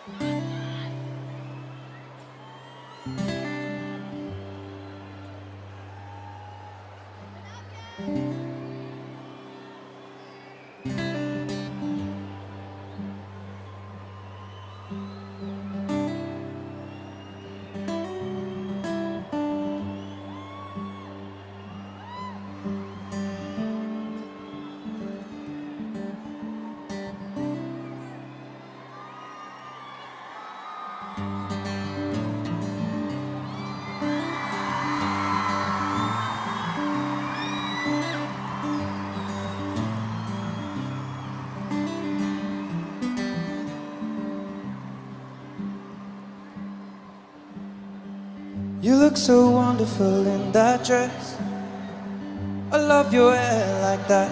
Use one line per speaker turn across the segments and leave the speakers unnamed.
You look so wonderful in that dress. I love your hair like that.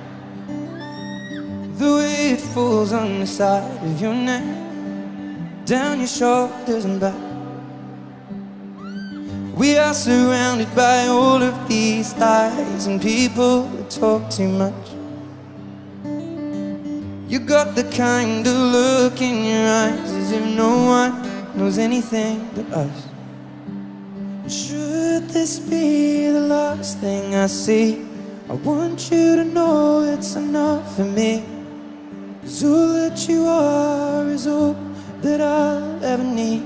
The way it falls on the side of your neck, down your shoulders and back. We are surrounded by all of these lies and people that talk too much. You got the kind of look in your eyes as if no one knows anything but us. Should this be the last thing I see, I want you to know it's enough for me. 'Cause all that you are is all that I'll ever need.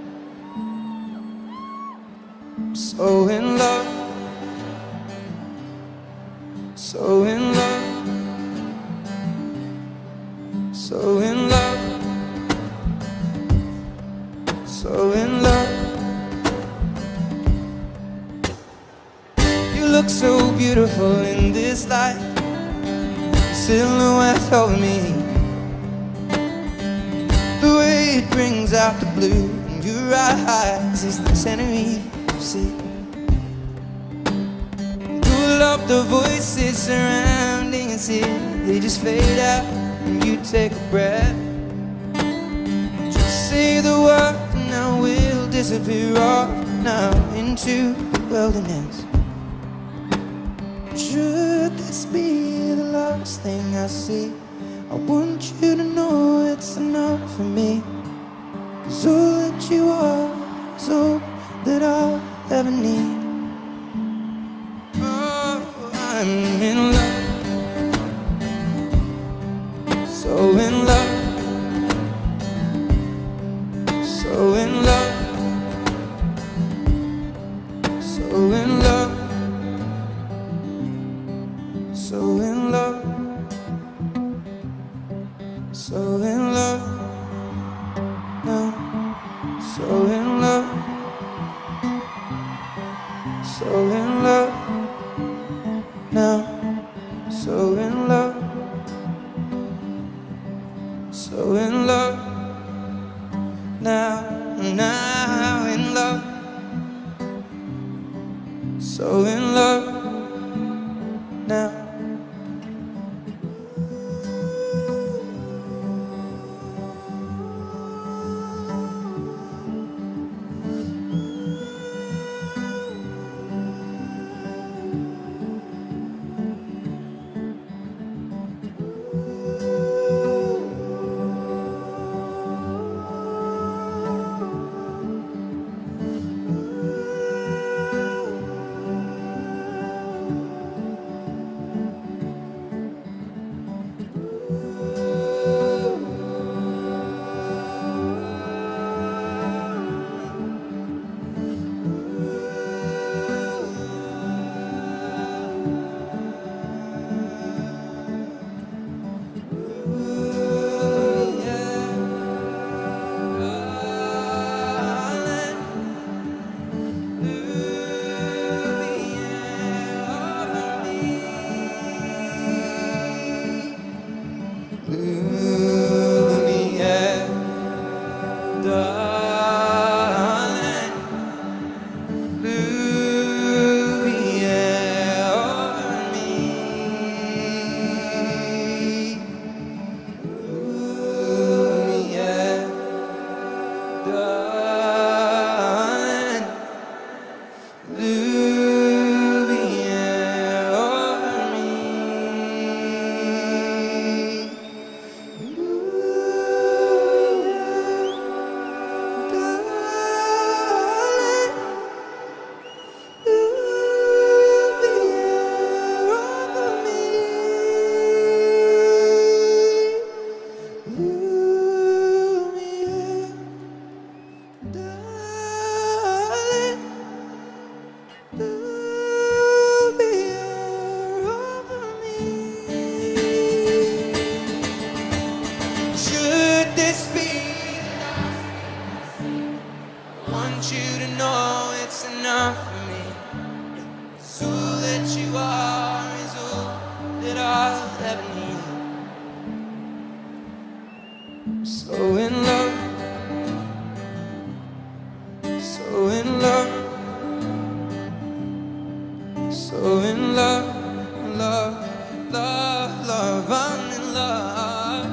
I'm so in love, so in love, so in love, so in love. You look so beautiful in this light, silhouette over me. The way it brings out the blue in your eyes is the Tenerife sea. All of the voices surrounding us here, they just fade out when you take a breath. Just say the word and now we'll disappear off now into the wilderness. Should this be the last thing I see, I want you to know it's enough for me. 'Cause all that you are is all that I'll ever need. Oh, I'm in love, so in love, so in love, so in love, so in love, so in love now, so in love, so in love now, so in love, so in love now, now in love, so in love now. Should this be enough? I want you to know it's enough for me. 'Cause all that you are is all that I'll ever need. So in love, so in love, so in love, love, love, love, I'm in love.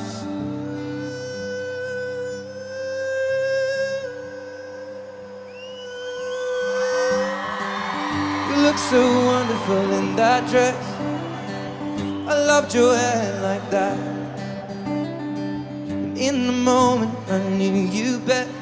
You look so wonderful in that dress. I loved your hair like that. In the moment I knew you better.